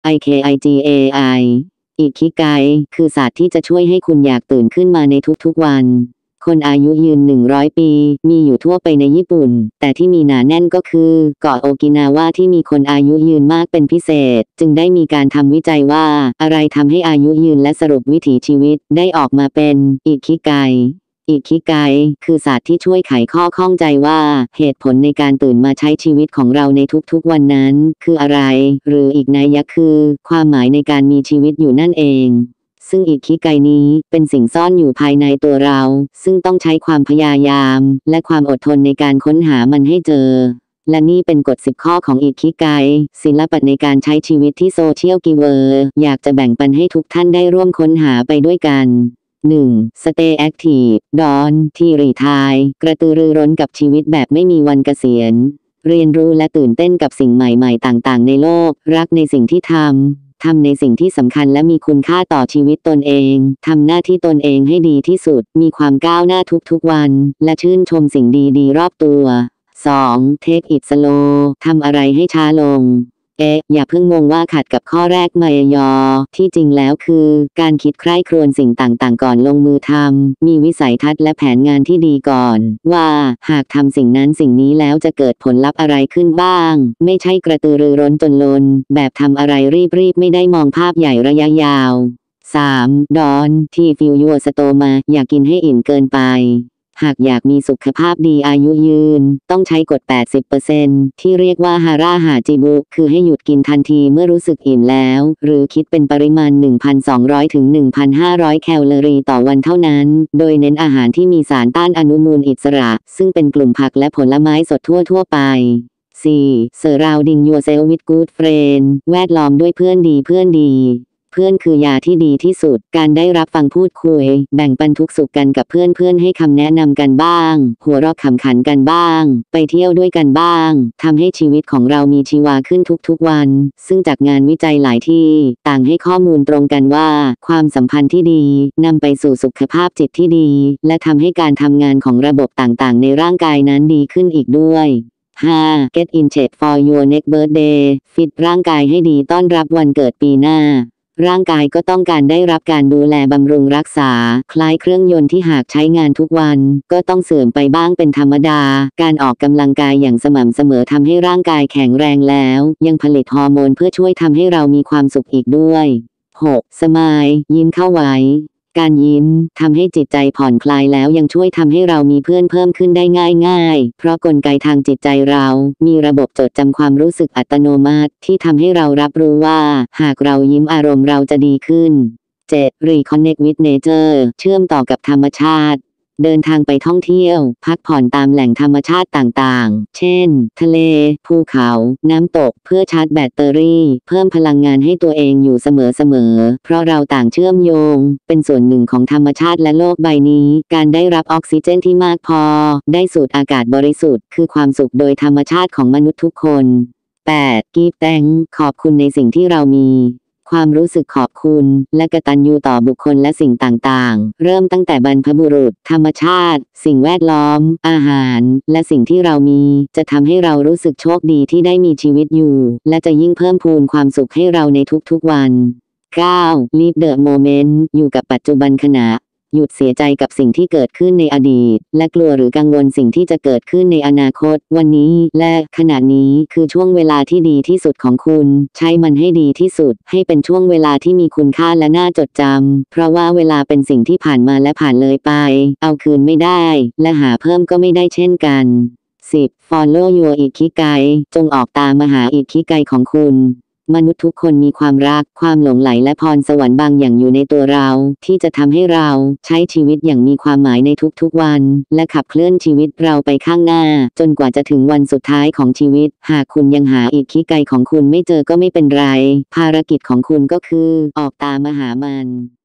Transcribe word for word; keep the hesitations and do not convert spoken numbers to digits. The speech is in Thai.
อิ เค ไอ จี เอ ไอ อิคิไกคือศาสตร์ที่จะช่วยให้คุณอยากตื่นขึ้นมาในทุกๆวันคนอายุยืนหนึ่งร้อยปีมีอยู่ทั่วไปในญี่ปุ่นแต่ที่มีหนาแน่นก็คือเกาะโอกินาวาที่มีคนอายุยืนมากเป็นพิเศษจึงได้มีการทำวิจัยว่าอะไรทำให้อายุยืนและสรุปวิถีชีวิตได้ออกมาเป็นอิคิไกอิคิไกคือศาสตร์ที่ช่วยไขข้อข้องใจว่าเหตุผลในการตื่นมาใช้ชีวิตของเราในทุกๆวันนั้นคืออะไรหรืออีกนัยยะคือความหมายในการมีชีวิตอยู่นั่นเองซึ่งอิคิไกนี้เป็นสิ่งซ่อนอยู่ภายในตัวเราซึ่งต้องใช้ความพยายามและความอดทนในการค้นหามันให้เจอและนี่เป็นกฎสิบข้อของอิคิไกศิลปะในการใช้ชีวิตที่โซเชียลกิเวอร์อยากจะแบ่งปันให้ทุกท่านได้ร่วมค้นหาไปด้วยกัน หนึ่ง. Stay active ดอนที่รีไทร์กระตือรือร้นกับชีวิตแบบไม่มีวันเกษียณเรียนรู้และตื่นเต้นกับสิ่งใหม่ๆต่างๆในโลกรักในสิ่งที่ทำทำในสิ่งที่สำคัญและมีคุณค่าต่อชีวิตตนเองทำหน้าที่ตนเองให้ดีที่สุดมีความก้าวหน้าทุกๆวันและชื่นชมสิ่งดีๆรอบตัว สอง. Take it slow ทำอะไรให้ช้าลงเอ๊ะอย่าเพิ่งงงว่าขัดกับข้อแรกมายอที่จริงแล้วคือการคิดใคร่ครวญสิ่งต่างๆก่อนลงมือทำมีวิสัยทัศน์และแผนงานที่ดีก่อนว่าหากทำสิ่งนั้นสิ่งนี้แล้วจะเกิดผลลัพธ์อะไรขึ้นบ้างไม่ใช่กระตือรือร้นจนลนแบบทำอะไรรีบๆไม่ได้มองภาพใหญ่ระยะยาว สาม. ดอนที่ฟิลยัวสโตมาอย่ากินให้อิ่มเกินไปหากอยากมีสุขภาพดีอายุยืนต้องใช้กฎ แปดสิบเปอร์เซ็นต์ ที่เรียกว่าฮาราฮาจิบุคือให้หยุดกินทันทีเมื่อรู้สึกอิ่มแล้วหรือคิดเป็นปริมาณ หนึ่งพันสองร้อย ถึง หนึ่งพันห้าร้อย แคลอรี่ต่อวันเท่านั้นโดยเน้นอาหารที่มีสารต้านอนุมูลอิสระซึ่งเป็นกลุ่มผักและผลไม้สดทั่วๆไป สี่. Surrounding yourself with good friends แวดล้อมด้วยเพื่อนดีเพื่อนดีเพื่อนคือยาที่ดีที่สุดการได้รับฟังพูดคุยแบ่งปันทุกสุขกันกับเพื่อนๆให้คำแนะนำกันบ้างหัวเราะขำขันกันบ้างไปเที่ยวด้วยกันบ้างทำให้ชีวิตของเรามีชีวาขึ้นทุกๆวันซึ่งจากงานวิจัยหลายที่ต่างให้ข้อมูลตรงกันว่าความสัมพันธ์ที่ดีนำไปสู่สุขภาพจิตที่ดีและทำให้การทำงานของระบบต่างๆในร่างกายนั้นดีขึ้นอีกด้วย ห้า. Get in shape for your next birthday ฟิตร่างกายให้ดีต้อนรับวันเกิดปีหน้าร่างกายก็ต้องการได้รับการดูแลบำรุงรักษาคล้ายเครื่องยนต์ที่หากใช้งานทุกวันก็ต้องเสื่อมไปบ้างเป็นธรรมดาการออกกำลังกายอย่างสม่ำเสมอทำให้ร่างกายแข็งแรงแล้วยังผลิตฮอร์โมนเพื่อช่วยทำให้เรามีความสุขอีกด้วย หก. สมายยิ้มเข้าไว้การยิ้มทำให้จิตใจผ่อนคลายแล้วยังช่วยทำให้เรามีเพื่อนเพิ่มขึ้นได้ง่ายๆเพราะกลไกทางจิตใจเรามีระบบจดจำความรู้สึกอัตโนมัติที่ทำให้เรารับรู้ว่าหากเรายิ้มอารมณ์เราจะดีขึ้น เจ็ด. Reconnect with nature เชื่อมต่อกับธรรมชาติเดินทางไปท่องเที่ยวพักผ่อนตามแหล่งธรรมชาติต่างๆเช่นทะเลภูเขาน้ำตกเพื่อชาร์จแบตเตอรี่เพิ่มพลังงานให้ตัวเองอยู่เสมอๆเพราะเราต่างเชื่อมโยงเป็นส่วนหนึ่งของธรรมชาติและโลกใบนี้การได้รับออกซิเจนที่มากพอได้สูดอากาศบริสุทธิ์คือความสุขโดยธรรมชาติของมนุษย์ทุกคน แปด. Give thanks ขอบคุณในสิ่งที่เรามีความรู้สึกขอบคุณและกตัญญูต่อบุคคลและสิ่งต่างๆเริ่มตั้งแต่บรรพบุรุษธรรมชาติสิ่งแวดล้อมอาหารและสิ่งที่เรามีจะทำให้เรารู้สึกโชคดีที่ได้มีชีวิตอยู่และจะยิ่งเพิ่มพูนความสุขให้เราในทุกๆวัน เก้า. Live the moment อยู่กับปัจจุบันขณะหยุดเสียใจกับสิ่งที่เกิดขึ้นในอดีตและกลัวหรือกังวลสิ่งที่จะเกิดขึ้นในอนาคตวันนี้และขณะนี้คือช่วงเวลาที่ดีที่สุดของคุณใช้มันให้ดีที่สุดให้เป็นช่วงเวลาที่มีคุณค่าและน่าจดจำเพราะว่าเวลาเป็นสิ่งที่ผ่านมาและผ่านเลยไปเอาคืนไม่ได้และหาเพิ่มก็ไม่ได้เช่นกัน สิบ. Follow your Ikigai จงออกตามมหาอิคิไกของคุณมนุษย์ทุกคนมีความรักความหลงใหลและพรสวรรค์บางอย่างอยู่ในตัวเราที่จะทำให้เราใช้ชีวิตอย่างมีความหมายในทุกๆวันและขับเคลื่อนชีวิตเราไปข้างหน้าจนกว่าจะถึงวันสุดท้ายของชีวิตหากคุณยังหาอิคิไกของคุณไม่เจอก็ไม่เป็นไรภารกิจของคุณก็คือออกตามหามัน